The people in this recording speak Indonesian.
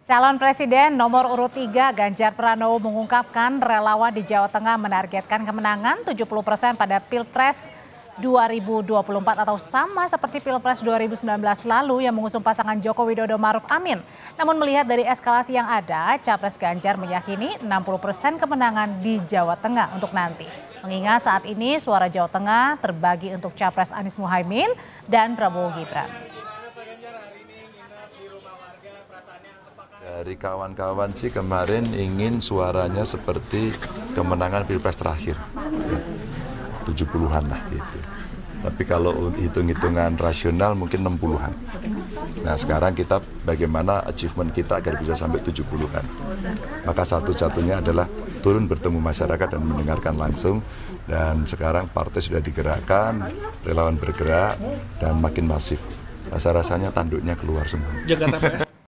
Calon Presiden nomor urut 3 Ganjar Pranowo mengungkapkan relawan di Jawa Tengah menargetkan kemenangan 70% pada Pilpres 2024 atau sama seperti Pilpres 2019 lalu yang mengusung pasangan Joko Widodo Maruf Amin. Namun melihat dari eskalasi yang ada, Capres Ganjar meyakini 60% kemenangan di Jawa Tengah untuk nanti. Mengingat saat ini suara Jawa Tengah terbagi untuk Capres Anies Muhaimin dan Prabowo Gibran. Dari kawan-kawan sih kemarin ingin suaranya seperti kemenangan Pilpres terakhir, 70-an lah gitu. Tapi kalau hitung-hitungan rasional mungkin 60-an. Nah sekarang kita bagaimana achievement kita agar bisa sampai 70-an. Maka satu-satunya adalah turun bertemu masyarakat dan mendengarkan langsung. Dan sekarang partai sudah digerakkan, relawan bergerak dan makin masif. Rasa-rasanya tanduknya keluar semua. Jakarta Press